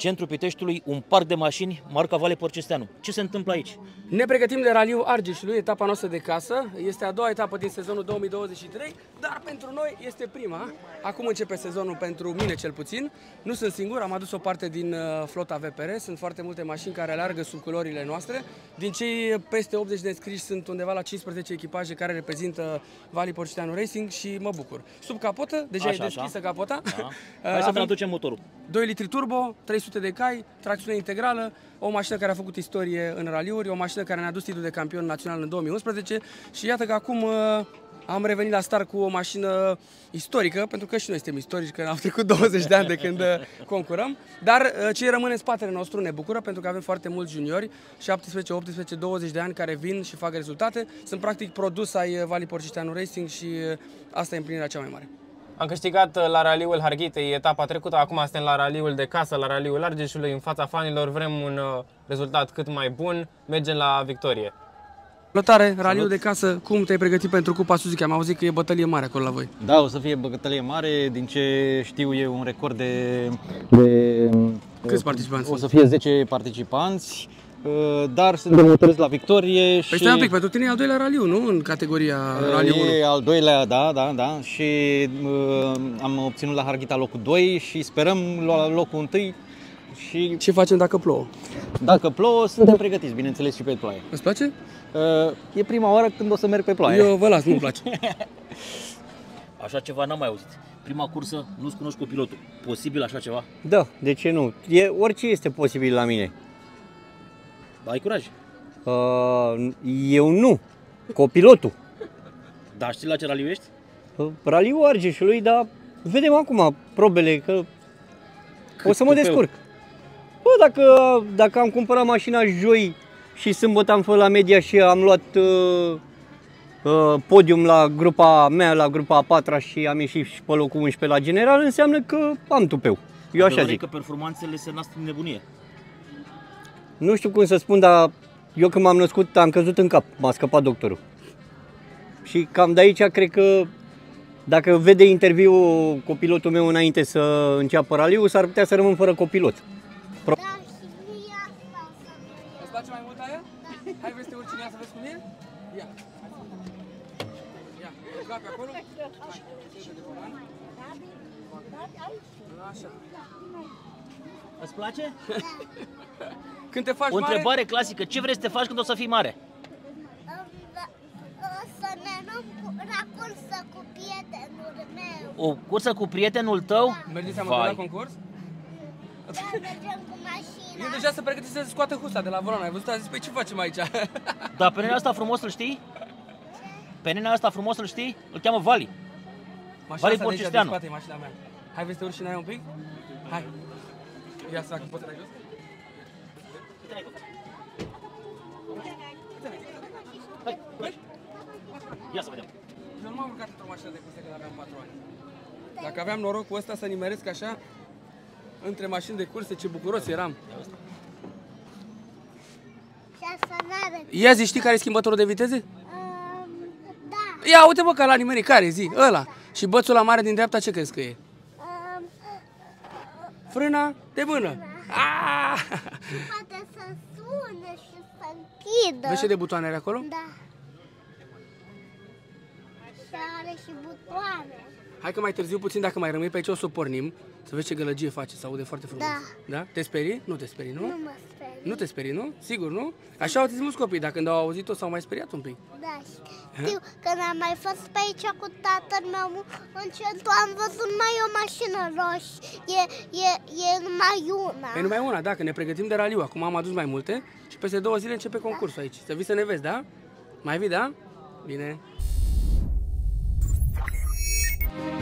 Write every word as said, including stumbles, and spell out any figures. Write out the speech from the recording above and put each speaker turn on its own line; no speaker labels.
centrul Piteștiului, un parc de mașini, marca Vale Porcesteanu. Ce se întâmplă aici?
Ne pregătim de raliul Argeșului, etapa noastră de casă. Este a doua etapă din sezonul două mii douăzeci și trei, dar pentru noi este prima. Acum începe sezonul pentru mine cel puțin. Nu sunt singur, am adus o parte din flota V P R. Sunt foarte multe mașini care alergă sub culorile noastre. Din cei peste optzeci de înscriși sunt undeva la cincisprezece echipaje care reprezintă Vale Porcesteanu Racing și mă bucur. Sub capotă, deja
Așa,
e deschisă
așa.
capota.
Da. Hai să ne aducem motorul.
doi litri turbo, trei sute de cai, tracțiune integrală, o mașină care a făcut istorie în raliuri, o mașină care ne-a dus titlul de campion național în două mii unsprezece și iată că acum uh, am revenit la start cu o mașină istorică, pentru că și noi suntem istorici, că au trecut douăzeci de ani de când uh, concurăm, dar uh, ce rămâne în spatele nostru ne bucură, pentru că avem foarte mulți juniori, șaptesprezece, optsprezece, douăzeci de ani care vin și fac rezultate, sunt practic produs ai Vale Porcesteanu Racing și uh, asta e împlinirea cea mai mare.
Am câștigat la raliul Harghitei etapa trecută, acum suntem la raliul de casă, la raliul Argeșului, în fața fanilor, vrem un uh, rezultat cât mai bun, mergem la victorie.
Salutare, raliul de casă, cum te-ai pregătit pentru Cupa Suzuki? Am auzit că e bătălie mare acolo la voi.
Da, o să fie bătălie mare, din ce știu e un record de... de
Câți participanți?
O să fie zece participanți, dar suntem hotărâți la victorie și...
Păi stai un pic, pentru tine e al doilea raliu, nu? În categoria raliu unu.
E al doilea, da, da, da, și uh, am obținut la Harghita locul doi și sperăm lua locul întâi. Și
ce facem dacă plouă?
Dacă plouă, suntem pregătiți, bineînțeles, și pe ploaie.
Îți place?
Uh, e prima oară când o să merg pe ploaie.
Eu vă las, nu-mi place.
Așa ceva n-am mai auzit. Prima cursă, nu-ți cunoști copilotul. Posibil așa ceva?
Da, de ce nu? E, orice este posibil la mine.
Ai curaj?
Uh, eu nu. Copilotul.
Dar știi la ce raliu ești?
Uh, raliul Argeșului, dar vedem acum probele că cât o să mă descurc. Bă, dacă, dacă am cumpărat mașina joi și sâmbătă am fost la media și am luat uh, uh, podium la grupa mea, la grupa a patra și am ieșit și pe locul unsprezece la general, înseamnă că am tupeu. Eu așa zic.
Că performanțele se nasc din nebunie.
Nu știu cum să spun, dar eu când m-am născut am căzut în cap, m-a scăpat doctorul. Și cam de aici cred că dacă vede interviul copilotul meu înainte să înceapă raliul, s-ar putea să rămân fără copilot.
Da, și mie asta o să mă iau.
Îți place mai mult aia? Da. Hai, vezi, te urci în ea să vezi cum e? Ia. Ia, urca pe acolo. Așa.
Îți place?
Când te faci
o
mare...
întrebare clasică, ce vrei să te faci când o să fii mare?
O să ne luăm la cursă cu prietenul meu.
O cursă cu prietenul tău?
Da.
Mergeți amândoi la concurs?
Da, mergem cu mașina.
El deja se pregătește să scoată husa de la volan. Ai văzut? A zis, păi ce facem aici?
Dar pe nenea asta frumos îl știi? Pe nenea asta frumos îl știi? Îl cheamă Vali. Vali Porcesteanu.
Mașina de mașina mea. Hai, vezi, te urci în aia un pic? Hai. Ia să fac, poți să dai jos?
Hai, hai. Ia să vedem.
Eu nu m-am urcat într-o mașină de curse când aveam patru ani. Dacă aveam norocul ăsta să nimeresc așa între mașini de curse, ce bucuros eram.
Și asta n-are.
Ia zi, știi care e schimbătorul de viteze?
Um, da.
Ia, uite bă, că la nimerit, care zi? Ăla. Și bățul la mare din dreapta ce crezi că e?
Um,
Frâna de mână. Ah!
poate să sune și să închidă.
Vezi ce de butoane are acolo?
Da. Și are și butoane.
Hai că mai târziu puțin, dacă mai rămâi pe aici, o să o pornim. Să vezi ce gălăgie face, se aude foarte frumos.
Da.
Da? Te sperii? Nu te sperii, nu?
Nu mă sperie.
Nu te sperii, nu? Sigur, nu? Așa au zis mulți copii, dacă când au auzit-o s-au mai speriat un pic.
Da, știu, când am mai fost pe aici cu tatăl meu în centru, am văzut mai o mașină roșie, e, e, e numai una.
E numai una, da, că ne pregătim de raliu. Acum am adus mai multe și peste două zile începe concursul aici. Să vii să ne vezi, da? Mai vii, da? Bine.